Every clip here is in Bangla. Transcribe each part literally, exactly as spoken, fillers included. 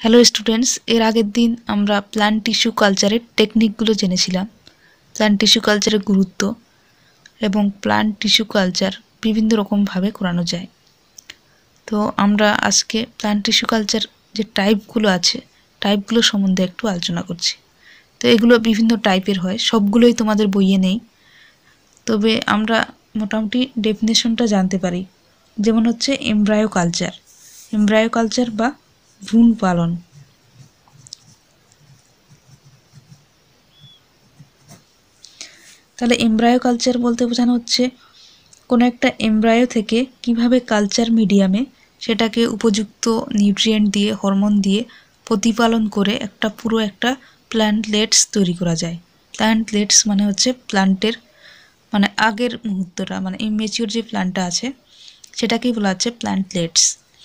হ্যালো স্টুডেন্টস, এর আগের দিন আমরা প্ল্যান্ট টিস্যু কালচারের টেকনিকগুলো জেনেছিলাম। প্ল্যান্ট টিস্যু কালচারের গুরুত্ব এবং প্ল্যান্ট টিস্যু কালচার বিভিন্ন রকমভাবে করানো যায়। তো আমরা আজকে প্ল্যান্ট টিস্যু কালচার যে টাইপগুলো আছে টাইপগুলো সম্বন্ধে একটু আলোচনা করছি। তো এগুলো বিভিন্ন টাইপের হয়, সবগুলোই তোমাদের বইয়ে নেই, তবে আমরা মোটামুটি ডেফিনেশনটা জানতে পারি। যেমন হচ্ছে এমব্রায়ো কালচার, এমব্রায়ো কালচার বা ভ্রূণ পালন। তাহলে এমব্রায়ো কালচার বলতে বোঝানো হচ্ছে কোনো একটা এমব্রায়ো থেকে কিভাবে কালচার মিডিয়ামে সেটাকে উপযুক্ত নিউট্রিয়েন্ট দিয়ে, হরমোন দিয়ে প্রতিপালন করে একটা পুরো একটা প্ল্যান্টলেটস তৈরি করা যায়। প্ল্যান্টলেটস মানে হচ্ছে প্ল্যান্টের মানে আগের মুহূর্তটা, মানে ইমেচিওর যে প্ল্যান্টটা আছে সেটাকেই বলা হচ্ছে প্ল্যান্টলেটস।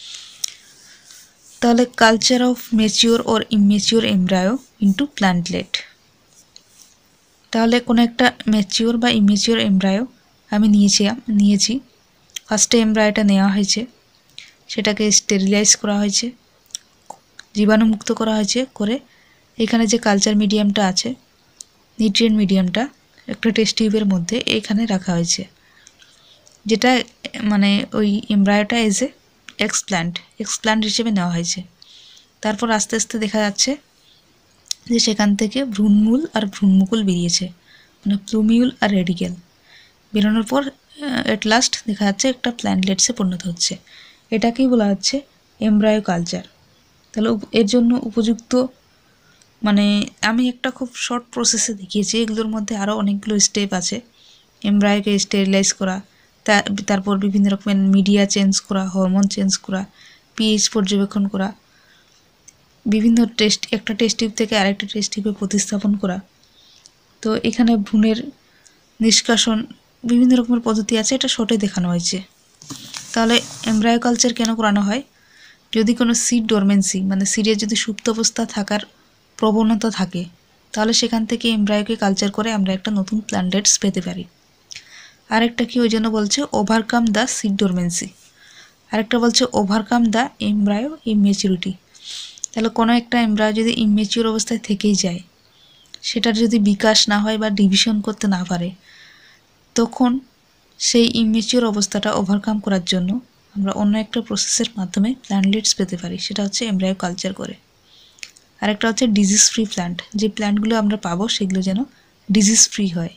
তাহলে culture of mature or immature embryo into plantlet. তাহলে কোনো একটা ম্যাচিওর বা ইমেচিওর এমব্রায়ো আমি নিয়েছি নিয়েছি ফার্স্টে এমব্রায়োটা নেওয়া হয়েছে, সেটাকে স্টেরিলাইজ করা হয়েছে, জীবাণুমুক্ত করা হয়েছে, করে এখানে যে কালচার মিডিয়ামটা আছে, নিউট্রিয়েন্ট মিডিয়ামটা একটা টেস্ট টিউবের মধ্যে এখানে রাখা হয়েছে, যেটা মানে ওই এমব্রায়োটা এজ এ এক্সপ্ল্যান্ট এক্সপ্ল্যান্ট হিসেবে নেওয়া হয়েছে। তারপর আস্তে আস্তে দেখা যাচ্ছে যে সেখান থেকে ভ্রূণমূল আর ভ্রূণমুকুল বেরিয়েছে, মানে প্লুমিউল আর রেডিকেল বেরোনোর পর এট লাস্ট দেখা যাচ্ছে একটা প্ল্যান্টলেটসে পরিণত হচ্ছে। এটাকেই বলা হচ্ছে এমব্রায়ো কালচার। তাহলে এর জন্য উপযুক্ত, মানে আমি একটা খুব শর্ট প্রসেসে দেখিয়েছি, এগুলোর মধ্যে আরও অনেকগুলো স্টেপ আছে। এমব্রায়োকে স্টেরিলাইজ করা, তারপর বিভিন্ন রকমের মিডিয়া চেঞ্জ করা, হরমোন চেঞ্জ করা, পিএইচ পর্যবেক্ষণ করা, বিভিন্ন টেস্ট একটা টেস্ট টিউব থেকে আরেকটা টেস্ট টিউবে প্রতিস্থাপন করা। তো এখানে ভ্রূণের নিষ্কাশন, বিভিন্ন রকমের পদ্ধতি আছে, এটা শর্টে দেখানো হয়েছে। তাহলে এমব্রায়ো কালচার কেন করানো হয়? যদি কোনো সিড ডরমেন্সি, মানে সিডের যদি সুপ্ত অবস্থা থাকার প্রবণতা থাকে, তাহলে সেখান থেকে এমব্রায়োকে কালচার করে আমরা একটা নতুন প্ল্যান্টলেটস পেতে পারি। আরেকটা কি ওই জন্য বলছে ওভারকাম দ্য সিড ডরমেন্সি, আরেকটা বলছে ওভারকাম দ্য এমব্রায়ো ইমেচিউরিটি। তাহলে কোনো একটা এমব্রায়ো যদি ইমেচিউর অবস্থায় থেকেই যায়, সেটার যদি বিকাশ না হয় বা ডিভিশন করতে না পারে, তখন সেই ইমেচিওর অবস্থাটা ওভারকাম করার জন্য আমরা অন্য একটা প্রসেসের মাধ্যমে প্ল্যান্টলেটস পেতে পারি, সেটা হচ্ছে এমব্রায়ো কালচার করে। আরেকটা হচ্ছে ডিজিজ ফ্রি প্ল্যান্ট, যে প্ল্যান্টগুলো আমরা পাবো সেগুলো যেন ডিজিজ ফ্রি হয়।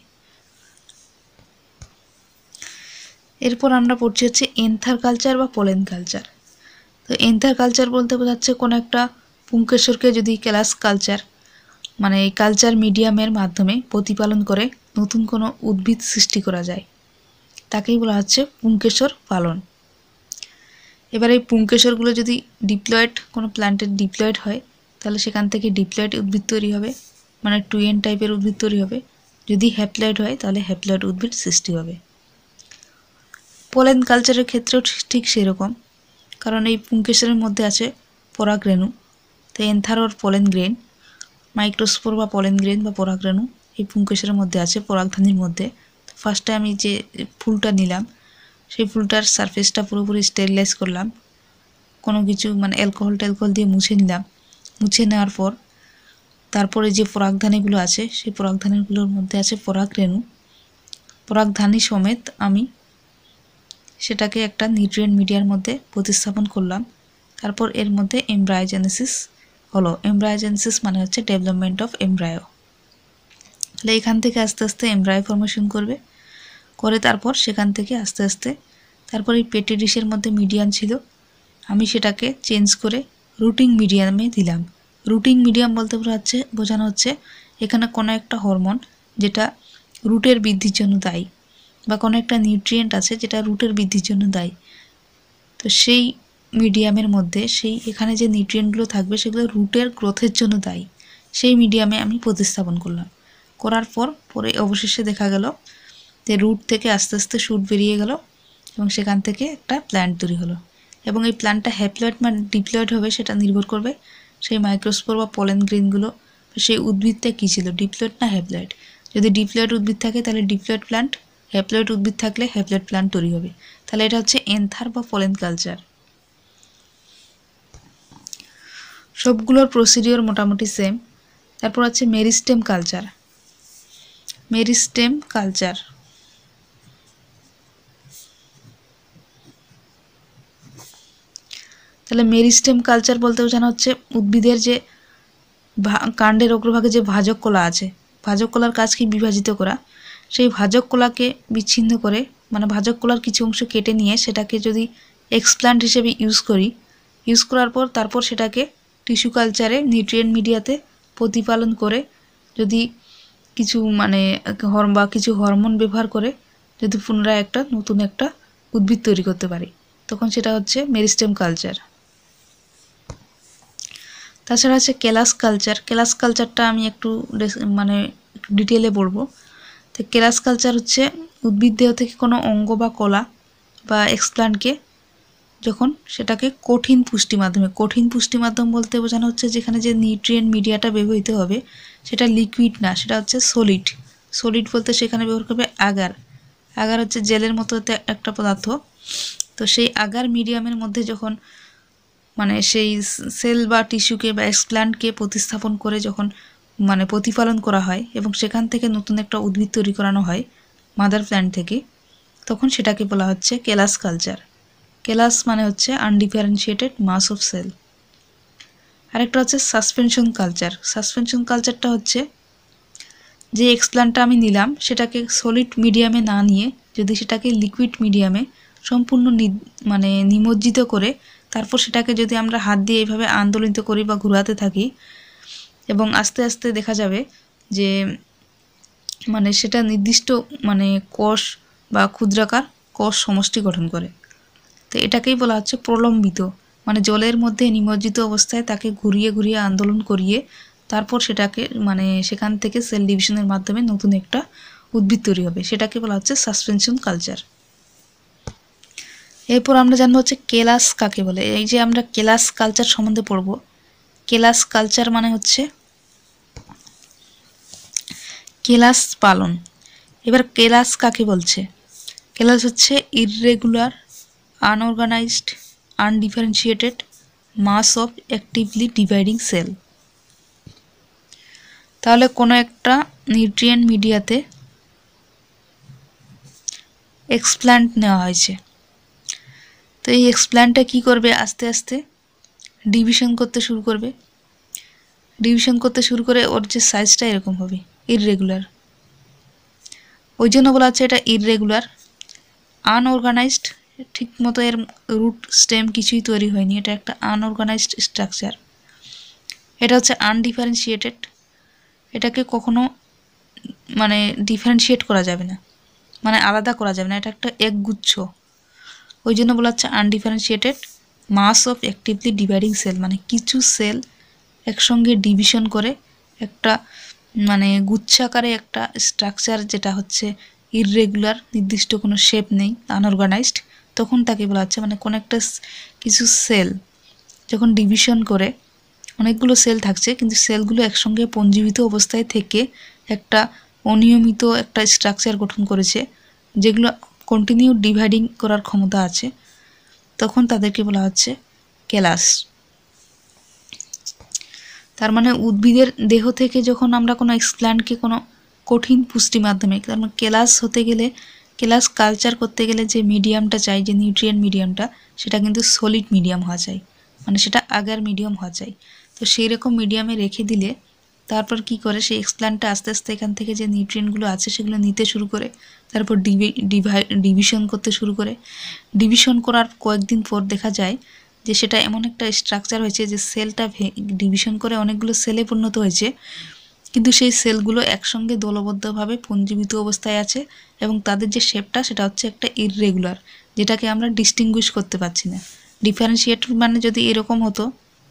এরপর আমরা পড়ছি হচ্ছে এন্থার কালচার বা পোলেন কালচার। তো এন্থার কালচার বলতে বোঝাচ্ছে কোনো একটা পুংকেশরকে যদি ক্যালাস কালচার, মানে এই কালচার মিডিয়ামের মাধ্যমে প্রতিপালন করে নতুন কোনো উদ্ভিদ সৃষ্টি করা যায়, তাকেই বলা হচ্ছে পুংকেশর পালন। এবার এই পুংকেশরগুলো যদি ডিপ্লয়েড কোনো প্ল্যান্টের ডিপ্লয়েড হয়, তাহলে সেখান থেকে ডিপ্লয়েড উদ্ভিদ তৈরি হবে, মানে টুয়েন টাইপের উদ্ভিদ তৈরি হবে। যদি হ্যাপ্লয়েড হয় তাহলে হ্যাপ্লয়েড উদ্ভিদ সৃষ্টি হবে। পোলেন কালচারের ক্ষেত্রেও ঠিক সেরকম, কারণ এই পুংকেশরের মধ্যে আছে পরাগরেণু। তো anther or pollen grain, microspore বা পোলেন গ্রেন বা পরাগরেণু এই পুংকেশরের মধ্যে আছে, পরাগধানীর মধ্যে। ফার্স্টে আমি যে ফুলটা নিলাম, সেই ফুলটার সারফেসটা পুরোপুরি স্টেরিলাইজ করলাম, কোনো কিছু মানে অ্যালকোহল ট্যালকোহল দিয়ে মুছে নিলাম। মুছে নেওয়ার পর তারপরে যে পরাগধানীগুলো আছে, সেই পরাগধানীগুলোর মধ্যে আছে পরাগরেণু, পরাগধানী সমেত আমি সেটাকে একটা নিউট্রিয়েন্ট মিডিয়ার মধ্যে প্রতিস্থাপন করলাম। তারপর এর মধ্যে এমব্রায়োজেনেসিস হলো। এমব্রায়োজেনেসিস মানে হচ্ছে ডেভেলপমেন্ট অফ এমব্রায়ো। তাহলে এখান থেকে আস্তে আস্তে এমব্রায়ো ফর্মেশন করবে, করে তারপর সেখান থেকে আস্তে আস্তে তারপর এই পেটি ডিশের মধ্যে মিডিয়াম ছিল, আমি সেটাকে চেঞ্জ করে রুটিং মিডিয়ামে দিলাম। রুটিং মিডিয়াম বলতে বোঝাচ্ছে বোঝানো হচ্ছে এখানে কোনো একটা হরমোন যেটা রুটের বৃদ্ধির জন্য দায়ী, বা কোনো একটা নিউট্রিয়েন্ট আছে যেটা রুটের বৃদ্ধির জন্য দায়ী। তো সেই মিডিয়ামের মধ্যে সেই এখানে যে নিউট্রিয়েন্টগুলো থাকবে সেগুলো রুটের গ্রোথের জন্য দায়ী, সেই মিডিয়ামে আমি প্রতিস্থাপন করলাম। করার পর পরে অবশেষে দেখা গেল যে রুট থেকে আস্তে আস্তে শুট বেরিয়ে গেল এবং সেখান থেকে একটা প্ল্যান্ট তৈরি হলো। এবং এই প্ল্যান্টটা হ্যাপ্লয়েড মানে ডিপ্লয়েড হবে সেটা নির্ভর করবে সেই মাইক্রোস্পোর বা পলেন গ্রেনগুলো, সেই উদ্ভিদটা কী ছিল, ডিপ্লয়েড না হ্যাপ্লয়েড। যদি ডিপ্লয়েড উদ্ভিদ থাকে তাহলে ডিপ্লয়েড প্ল্যান্ট, হ্যাপ্লয়েড উদ্ভিদ থাকলে হ্যাপ্লয়েড প্ল্যান্ট তৈরি হবে। তাহলে এটা হচ্ছে এন্থার বা পোলেন কালচার। সবগুলোর প্রসিডিওর মোটামুটি সেম। তারপর আছে মেরিস্টেম কালচার। মেরিস্টেম কালচার তাহলে মেরিস্টেম কালচার বলতে বোঝানো হচ্ছে উদ্ভিদের যে কাণ্ডের অগ্রভাগে যে ভাজক কলা আছে, ভাজক কলার কাজ কি বিভাজিত করা, সেই ভাজক কলাকে বিচ্ছিন্ন করে মানে ভাজক কলার কিছু অংশ কেটে নিয়ে সেটাকে যদি এক্সপ্ল্যান্ট হিসেবে ইউজ করি, ইউজ করার পর তারপর সেটাকে টিস্যু কালচারে নিউট্রিয়েন্ট মিডিয়াতে প্রতিপালন করে যদি কিছু মানে বা কিছু হরমোন ব্যবহার করে যদি পুনরায় একটা নতুন একটা উদ্ভিদ তৈরি করতে পারি, তখন সেটা হচ্ছে মেরিস্টেম কালচার। তাছাড়া আছে ক্যালাস কালচার। ক্যালাস কালচারটা আমি একটু মানে একটু ডিটেলে বলবো। তো ক্যালাস কালচার হচ্ছে উদ্ভিদ দেহ থেকে কোনো অঙ্গ বা কলা বা এক্সপ্ল্যান্টকে যখন সেটাকে কঠিন পুষ্টি মাধ্যমে, কঠিন পুষ্টি মাধ্যম বলতে বোঝানো হচ্ছে যেখানে যে নিউট্রিয়েন্ট মিডিয়াটা ব্যবহৃত হবে সেটা লিকুইড না, সেটা হচ্ছে সলিড। সলিড বলতে সেখানে ব্যবহার করবে আগার। আগার হচ্ছে জেলের মতো একটা পদার্থ। তো সেই আগার মিডিয়ামের মধ্যে যখন মানে সেই সেল বা টিস্যুকে বা এক্সপ্ল্যান্টকে প্রতিস্থাপন করে যখন মানে প্রতিপালন করা হয় এবং সেখান থেকে নতুন একটা উদ্ভিদ তৈরি করানো হয় মাদার প্ল্যান্ট থেকে, তখন সেটাকে বলা হচ্ছে ক্যালাস কালচার। ক্যালাস মানে হচ্ছে আনডিফারেন্সিয়েটেড মাস অফ সেল। আরেকটা হচ্ছে সাসপেনশন কালচার। সাসপেনশন কালচারটা হচ্ছে যে এক্সপ্ল্যান্টটা আমি নিলাম সেটাকে সলিড মিডিয়ামে না নিয়ে যদি সেটাকে লিকুইড মিডিয়ামে সম্পূর্ণ মানে নিমজ্জিত করে তারপর সেটাকে যদি আমরা হাত দিয়ে এইভাবে আন্দোলিত করি বা ঘোরাতে থাকি এবং আস্তে আস্তে দেখা যাবে যে মানে সেটা নির্দিষ্ট মানে কোষ বা ক্ষুদ্রাকার কোষ সমষ্টি গঠন করে। তো এটাকেই বলা হচ্ছে প্রলম্বিত, মানে জলের মধ্যে নিমজ্জিত অবস্থায় তাকে ঘুরিয়ে ঘুরিয়ে আন্দোলন করিয়ে তারপর সেটাকে মানে সেখান থেকে সেল ডিভিশনের মাধ্যমে নতুন একটা উদ্ভিদ তৈরি হবে, সেটাকে বলা হচ্ছে সাসপেনশন কালচার। এরপর আমরা জানবো হচ্ছে ক্যালাস কাকে বলে। এই যে আমরা ক্যালাস কালচার সম্বন্ধে পড়ব। ক্যালাস কালচার মানে হচ্ছে ক্যালাস পালন। এবার ক্যালাস কাকে বলছে? ক্যালাস হচ্ছে irregular, unorganized, undifferentiated mass of actively dividing cell. তাহলে কোনো একটা নিউট্রিয়েন্ট মিডিয়াতে এক্সপ্ল্যান্ট নেওয়া হয়েছে, তো এই এক্সপ্ল্যান্টটা কী করবে, আস্তে আস্তে ডিভিশন করতে শুরু করবে। ডিভিশন করতে শুরু করে ওর যে সাইজটা এরকম হবে, ইররেগুলার। ওই জন্য বলা হচ্ছে এটা ইররেগুলার। আনঅর্গানাইজড, ঠিক মতো এর রুট স্টেম কিছুই তৈরি হয়নি, এটা একটা আনঅর্গানাইজড স্ট্রাকচার। এটা হচ্ছে আনডিফারেন্সিয়েটেড, এটাকে কখনো মানে ডিফারেন্সিয়েট করা যাবে না, মানে আলাদা করা যাবে না, এটা একটা একগুচ্ছ। ওই জন্য বলা হচ্ছে undifferentiated mass of actively dividing cell, মানে কিছু সেল একসঙ্গে ডিভিশন করে একটা মানে গুচ্ছাকারে একটা স্ট্রাকচার, যেটা হচ্ছে ইররেগুলার, নির্দিষ্ট কোনো শেপ নেই, আনঅর্গানাইজড, তখন তাকে বলা হচ্ছে মানে কোনো একটা কিছু সেল যখন ডিভিশন করে, অনেকগুলো সেল থাকছে কিন্তু সেলগুলো একসঙ্গে পঞ্জীবিত অবস্থায় থেকে একটা অনিয়মিত একটা স্ট্রাকচার গঠন করেছে, যেগুলো কন্টিনিউ ডিভাইডিং করার ক্ষমতা আছে, তখন তাদেরকে বলা হচ্ছে ক্যালাস। তার মানে উদ্ভিদের দেহ থেকে যখন আমরা কোনো এক্সপ্ল্যান্টকে কোনো কঠিন পুষ্টি মাধ্যমে, তার মানে ক্যালাস হতে গেলে, ক্যালাস কালচার করতে গেলে যে মিডিয়ামটা চাই, যে নিউট্রিয়েন্ট মিডিয়ামটা, সেটা কিন্তু সলিড মিডিয়াম হওয়া চাই, মানে সেটা আগার মিডিয়াম হওয়া চাই। তো সেই রকম মিডিয়ামে রেখে দিলে তারপর কি করে সেই এক্সপ্ল্যান্টটা আস্তে আস্তে এখান থেকে যে নিউট্রিয়েন্টগুলো আছে সেগুলো নিতে শুরু করে, তারপর ডিভি ডিভাই ডিভিশন করতে শুরু করে। ডিভিশন করার কয়েকদিন পর দেখা যায় যে সেটা এমন একটা স্ট্রাকচার হয়েছে যে সেলটা ডিভিশন করে অনেকগুলো সেলে পরিণত হয়েছে, কিন্তু সেই সেলগুলো একসঙ্গে দলবদ্ধভাবে পঞ্জীবিত অবস্থায় আছে এবং তাদের যে শেপটা সেটা হচ্ছে একটা ইররেগুলার, যেটাকে আমরা ডিস্টিংগুইশ করতে পারছি না। ডিফারেন্সিয়েট মানে যদি এরকম হতো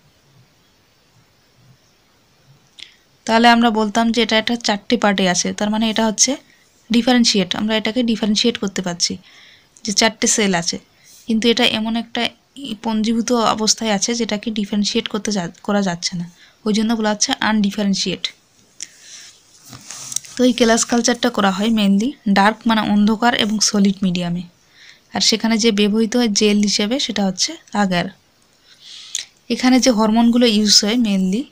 তাহলে আমরা বলতাম যে এটা একটা চারটে পার্টে আছে, তার মানে এটা হচ্ছে ডিফারেন্সিয়েট, আমরা এটাকে ডিফারেন্সিয়েট করতে পারছি যে চারটে সেল আছে, কিন্তু এটা এমন একটা পঞ্জীভূত অবস্থায় আছে যেটাকে ডিফারেন্সিয়েট করতে করা যাচ্ছে না, ওই জন্য বলা হচ্ছে আনডিফারেন্সিয়েট। তো এই ক্যালাস কালচারটা করা হয় মেনলি ডার্ক মানে অন্ধকার এবং সলিড মিডিয়ামে, আর সেখানে যে ব্যবহৃত হয় জেল হিসেবে সেটা হচ্ছে আগার। এখানে যে হরমোনগুলো ইউজ হয় মেনলি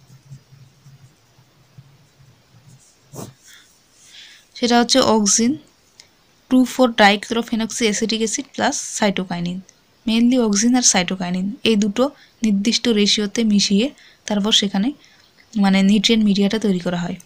সেটা হচ্ছে auxin, two four dichlorophenoxy acetic acid plus cytokinin. Mainly auxin আর সাইটোকাইনিন এই দুটো নির্দিষ্ট রেশিওতে মিশিয়ে তারপর সেখানে মানে নিউট্রিয়েন্ট মিডিয়াটা তৈরি করা হয়।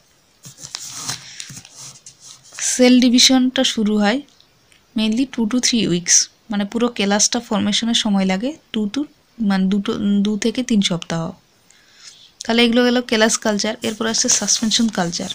সেল ডিভিশনটা শুরু হয় mainly two to three weeks, মানে পুরো কেলাসটা ফরমেশনের সময় লাগে টু টু মানে দুটো দু থেকে তিন সপ্তাহ। তাহলে এগুলো গেল কেলাস কালচার। এরপর আসছে সাসপেনশন কালচার।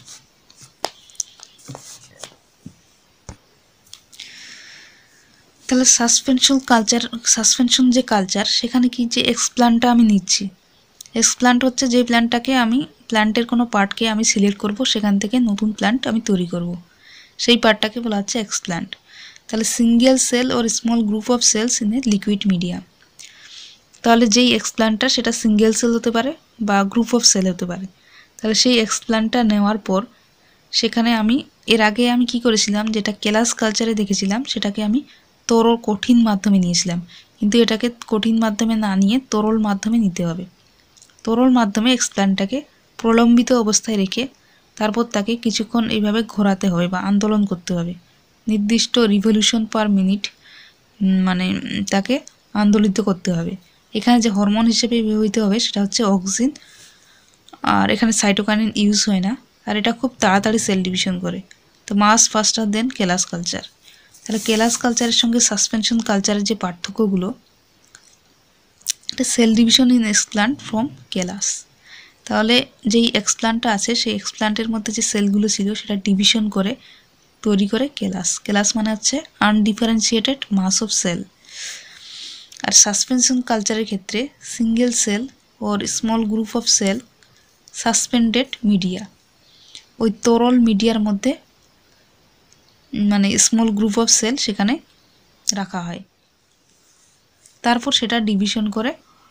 তাহলে সাসপেনশন কালচার সাসপেনশন যে কালচার সেখানে কি যে এক্সপ্লান্টটা আমি নিচ্ছি, এক্সপ্লান্ট হচ্ছে যে প্ল্যান্টটাকে আমি প্ল্যান্টের কোনো পার্টকে আমি সিলেক্ট করব, সেখান থেকে নতুন প্ল্যান্ট আমি তৈরি করব, সেই পার্টটাকে বলা হচ্ছে এক্সপ্লান্ট। তাহলে single cell or small group of cells in a liquid medium. তাহলে যেই এক্সপ্লান্টটা সেটা সিঙ্গেল সেল হতে পারে বা গ্রুপ অফ সেল হতে পারে। তাহলে সেই এক্সপ্লান্টটা নেওয়ার পর সেখানে আমি এর আগে আমি কি করেছিলাম, যেটা কেলাস কালচারে দেখেছিলাম সেটাকে আমি তরল কঠিন মাধ্যমে নিয়েছিলাম, কিন্তু এটাকে কঠিন মাধ্যমে না নিয়ে তরল মাধ্যমে নিতে হবে। তরল মাধ্যমে এক্সপ্লান্টটাকে প্রলম্বিত অবস্থায় রেখে তারপর তাকে কিছুক্ষণ এইভাবে ঘোরাতে হবে বা আন্দোলন করতে হবে, নির্দিষ্ট রিভলিউশন পার মিনিট মানে তাকে আন্দোলিত করতে হবে। এখানে যে হরমোন হিসেবে ব্যবহৃত হবে সেটা হচ্ছে অক্সিন, আর এখানে সাইটোকাইনিন ইউজ হয় না, আর এটা খুব তাড়াতাড়ি সেল ডিভিশন করে। তো মাস ফাস্টার দেন কেলাস কালচার। তাহলে কেলাস কালচারের সঙ্গে সাসপেনশন কালচারের যে পার্থক্যগুলো, এটা cell division in explant from callus. তাহলে যেই এক্সপ্লান্টটা আছে সেই এক্সপ্লান্টের মধ্যে যে সেলগুলো ছিল সেটা ডিভিশন করে তৈরি করে কেলাস। কেলাস মানে হচ্ছে আনডিফারেন্সিয়েটেড মাস অফ সেল। আর সাসপেনশন কালচারের ক্ষেত্রে single cell or small group of cell suspended media, ওই তরল মিডিয়ার মধ্যে মানে স্মল গ্রুপ অফ সেল সেখানে রাখা হয়, তারপর সেটা ডিভিশন করে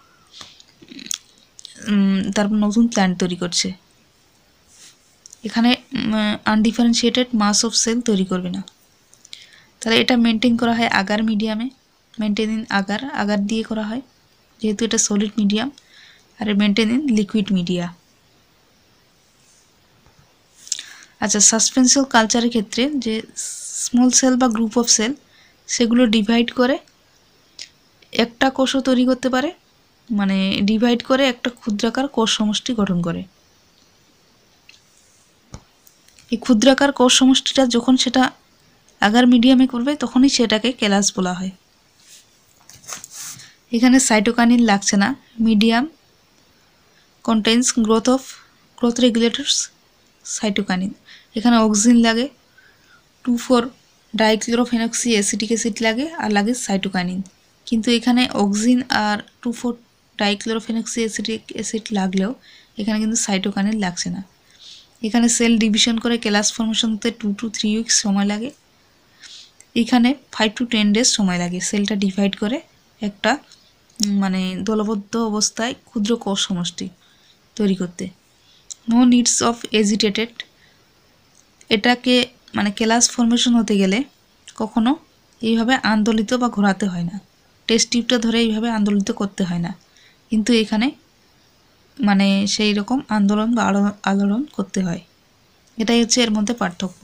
তারপর নতুন প্ল্যান্ট তৈরি করছে। এখানে আনডিফারেন্সিয়েটেড মাস অফ সেল তৈরি করবে না। তাহলে এটা মেনটেন করা হয় আগার মিডিয়ামে, মেনটেন ইন আগার আগার দিয়ে করা হয় যেহেতু এটা সলিড মিডিয়াম, আর মেনটেন ইন লিকুইড মিডিয়া। আচ্ছা, সাসপেনশন কালচারের ক্ষেত্রে যে স্মল সেল বা গ্রুপ অফ সেল সেগুলো ডিভাইড করে একটা কোষও তৈরি করতে পারে, মানে ডিভাইড করে একটা ক্ষুদ্রাকার কোষ সমষ্টি গঠন করে। এই ক্ষুদ্রাকার কোষ সমষ্টিটা যখন সেটা আগার মিডিয়ামে করবে তখনই সেটাকে কেলাস বলা হয়। এখানে সাইটোকাইনিন লাগছে না, medium contains growth of growth regulators cytokinin. এখানে অক্সিন লাগে, two four dichlorophenoxy acetic acid লাগে, আর লাগে সাইটোকাইনিন। কিন্তু এখানে অক্সিন আর two four dichlorophenoxy acetic acid লাগলেও এখানে কিন্তু সাইটোকাইনিন লাগছে না। এখানে সেল ডিভিশন করে কেলাস ফর্মেশন হতে টু টু থ্রি উইকস সময় লাগে, এখানে ফাইভ টু টেন ডেজ সময় লাগে সেলটা ডিভাইড করে একটা মানে দলবদ্ধ অবস্থায় ক্ষুদ্র কোষ সমষ্টি তৈরি করতে। নো নিডস অফ এজিটেটেড, এটাকে মানে কেলাস ফর্মেশন হতে গেলে কখনো এইভাবে আন্দোলিত বা ঘোরাতে হয় না, টেস্ট টিউবটা ধরে এইভাবে আন্দোলিত করতে হয় না, কিন্তু এখানে মানে সেই রকম আন্দোলন বা আলোড়ন করতে হয়। এটাই হচ্ছে এর মধ্যে পার্থক্য।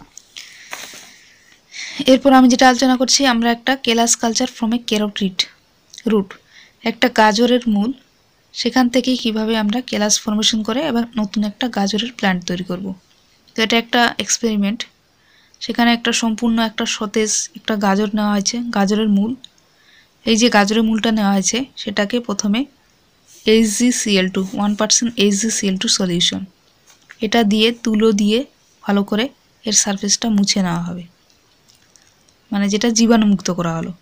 এরপর আমি যেটা আলোচনা করছি, আমরা একটা callus culture from a carrot root, একটা গাজরের মূল, সেখান থেকেই কিভাবে আমরা কেলাস ফর্মেশন করে এবার নতুন একটা গাজরের প্ল্যান্ট তৈরি করব। তো এটা একটা এক্সপেরিমেন্ট। সেখানে একটা সম্পূর্ণ একটা সতেজ একটা গাজর নেওয়া হয়েছে, গাজরের মূল। এই যে গাজরের মূলটা নেওয়া হয়েছে সেটাকে প্রথমে H G C L two one percent H G C L two solution এটা দিয়ে তুলো দিয়ে ভালো করে এর সারফেসটা মুছে নেওয়া হবে, মানে যেটা জীবাণুমুক্ত করা হলো।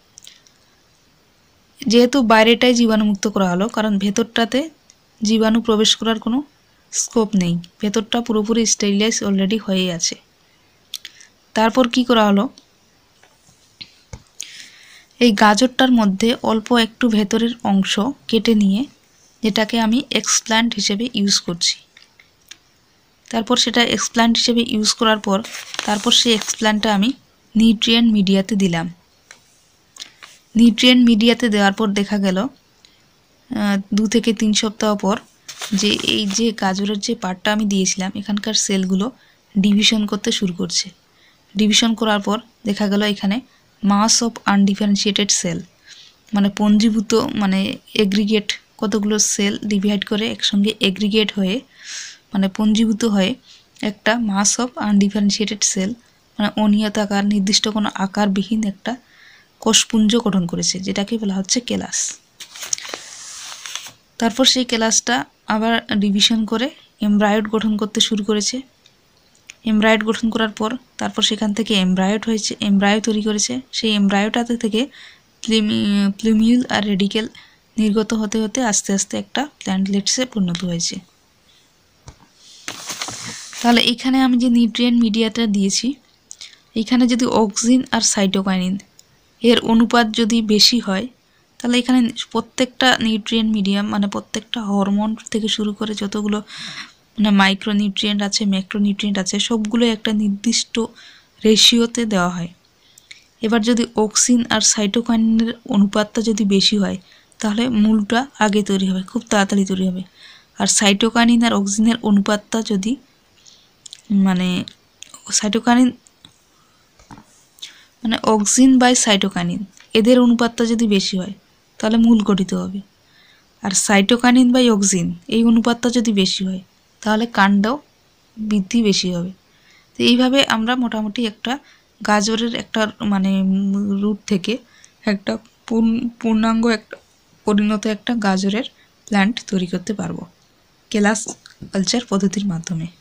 যেহেতু বাইরেটাই জীবাণুমুক্ত করা হলো, কারণ ভেতরটাতে জীবাণু প্রবেশ করার কোনো স্কোপ নেই, ভেতরটা পুরোপুরি স্টেরিলাইজ অলরেডি হয়ে আছে। তারপর কি করা হলো, এই গাজরটার মধ্যে অল্প একটু ভেতরের অংশ কেটে নিয়ে যেটাকে আমি এক্সপ্ল্যান্ট হিসেবে ইউজ করছি। তারপর সেটা এক্সপ্ল্যান্ট হিসেবে ইউজ করার পর তারপর সেই এক্সপ্ল্যান্টটা আমি নিউট্রিয়েন্ট মিডিয়াতে দিলাম। নিউট্রিয়েন্ট মিডিয়াতে দেওয়ার পর দেখা গেল দু থেকে তিন সপ্তাহ পর যে এই যে গাজরের যে পার্টটা আমি দিয়েছিলাম এখানকার সেলগুলো ডিভিশন করতে শুরু করছে। ডিভিশন করার পর দেখা গেল এখানে মাস অফ আনডিফারেন্সিয়েটেড সেল, মানে পঞ্জীভূত মানে এগ্রিগেট কতগুলো সেল ডিভাইড করে একসঙ্গে এগ্রিগেট হয়ে মানে পঞ্জীভূত হয়ে একটা মাস অফ আনডিফারেন্সিয়েটেড সেল মানে অনিয়ত আকার নির্দিষ্ট কোনো আকারবিহীন একটা কোষপুঞ্জ গঠন করেছে, যেটাকে বলা হচ্ছে কেলাস। তারপর সেই কেলাসটা আবার ডিভিশন করে এমব্রায়োড গঠন করতে শুরু করেছে। এমব্রায়োড গঠন করার পর তারপর সেখান থেকে এমব্রায়োড হয়েছে, এমব্রায়ো তৈরি করেছে। সেই এমব্রায়োটাতে থেকে প্লুমিউল আর রেডিকেল নির্গত হতে হতে আস্তে আস্তে একটা প্ল্যান্টলেটসে পরিণত হয়েছে। তাহলে এখানে আমি যে নিউট্রিয়েন্ট মিডিয়াটা দিয়েছি, এখানে যদি অক্সিন আর সাইটোকাইনিন এর অনুপাত যদি বেশি হয় তাহলে এখানে প্রত্যেকটা নিউট্রিয়েন্ট মিডিয়াম মানে প্রত্যেকটা হরমোন থেকে শুরু করে যতগুলো মানে মাইক্রোনিউট্রিয়েন্ট আছে, ম্যাক্রোনিউট্রিয়েন্ট আছে, সবগুলো একটা নির্দিষ্ট রেশিওতে দেওয়া হয়। এবার যদি অক্সিন আর সাইটোকাইনিনের অনুপাতটা যদি বেশি হয় তাহলে মূলটা আগে তৈরি হবে, খুব তাড়াতাড়ি তৈরি হবে। আর সাইটোকাইনিন আর অক্সিনের অনুপাতটা যদি মানে সাইটোকাইনিন মানে অক্সিন বাই সাইটোকাইনিন এদের অনুপাতটা যদি বেশি হয় তাহলে মূল গঠিত হবে। আর সাইটোকাইনিন বাই অক্সিন এই অনুপাতটা যদি বেশি হয় তাহলে কাণ্ড বৃদ্ধি বেশি হবে। তো এইভাবে আমরা মোটামুটি একটা গাজরের একটা মানে রুট থেকে একটা পূর্ণাঙ্গ একটা পরিণত একটা গাজরের প্ল্যান্ট তৈরি করতে পারবো কেলাস কালচার পদ্ধতির মাধ্যমে।